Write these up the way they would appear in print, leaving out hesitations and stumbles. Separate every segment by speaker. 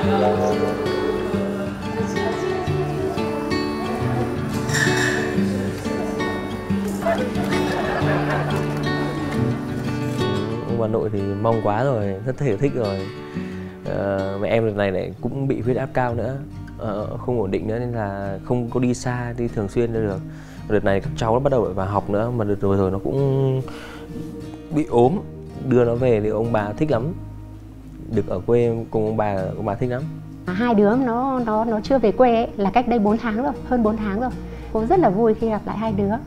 Speaker 1: Ông bà nội thì mong quá rồi, rất thể thích rồi. Mẹ em đợt này lại cũng bị huyết áp cao nữa, không ổn định nữa nên là không có đi xa, đi thường xuyên được. Đợt này các cháu nó bắt đầu vào học nữa, mà đợt rồi nó cũng bị ốm, đưa nó về thì ông bà thích lắm. Được ở quê cùng ông bà thích lắm.
Speaker 2: Hai đứa nó chưa về quê ấy, là cách đây 4 tháng rồi, hơn 4 tháng rồi. Cô rất là vui khi gặp lại hai đứa.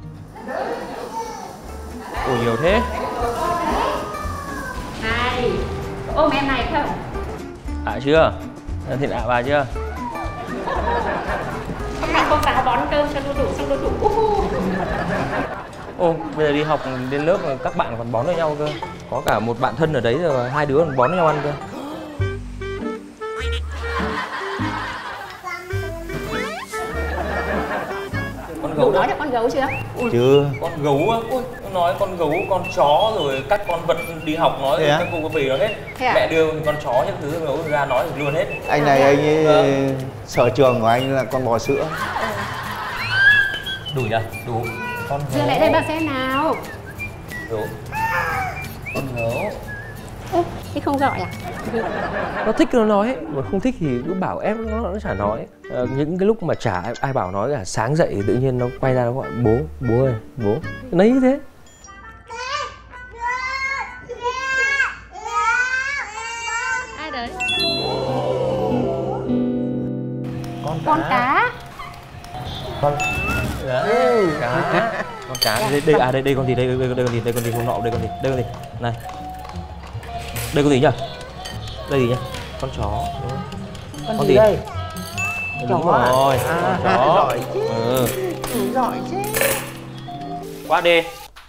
Speaker 1: Ủa nhiều thế.
Speaker 2: Này, ôm em này không?
Speaker 1: Chưa? Thịt bà chưa?
Speaker 2: Hôm nào cô giáo bón cơm cho đủ xong đủ.
Speaker 1: Ô, bây giờ đi học đến lớp các bạn còn bón với nhau cơ. Có cả một bạn thân ở đấy rồi hai đứa còn bón với nhau ăn cơ. Con gấu
Speaker 2: nói được con gấu chưa?
Speaker 1: Ui, chưa. Con gấu á, ui, nói con gấu, con chó rồi các con vật đi học nói thì các cô có về nó hết. Mẹ đưa con chó những thứ gấu ra nói thì luôn hết.
Speaker 3: Anh này anh ấy sở trường của anh là con bò sữa.
Speaker 1: Đủ nhỉ? Đủ. Con
Speaker 2: đưa lại đây bà xem nào.
Speaker 1: Đủ. Con gấu.
Speaker 2: Thế không gọi à?
Speaker 1: Nó thích nó nói, mà không thích thì cứ bảo em nó chả nói. Những cái lúc mà chả ai bảo nói cả, sáng dậy tự nhiên nó quay ra nó gọi bố ơi, bố. Lấy như thế.
Speaker 2: Ai đấy?
Speaker 1: Con cá. Con cá. Con cá. Đây con gì? Đây con gì không nọ, đây con gì? Này. Đây con gì nhỉ? Đây gì nhỉ? Con chó.
Speaker 3: Con gì đây?
Speaker 1: Chó rồi. Chó.
Speaker 3: Giỏi chứ. Giỏi chứ.
Speaker 1: Qua đi.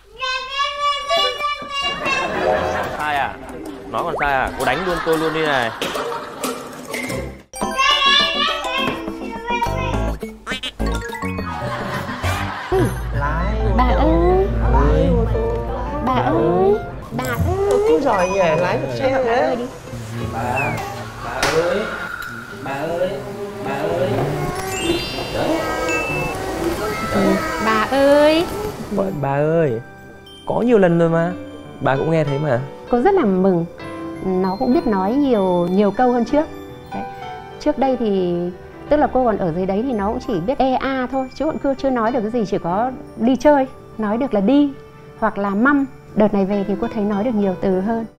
Speaker 1: Sai à? Nói còn sai à? Cô đánh luôn tôi luôn đi này.
Speaker 2: Bà ơi.
Speaker 3: Cô giỏi nhỉ, lái được xe đấy.
Speaker 1: Bà ơi. Bà ơi. Có nhiều lần rồi mà. Bà cũng nghe thấy mà.
Speaker 2: Cô rất là mừng. Nó cũng biết nói nhiều câu hơn trước. Đấy. Trước đây thì tức là cô còn ở dưới đấy thì nó cũng chỉ biết a thôi, chứ còn chưa nói được cái gì, chỉ có đi chơi, nói được là đi hoặc là măm. Đợt này về thì cô thấy nói được nhiều từ hơn.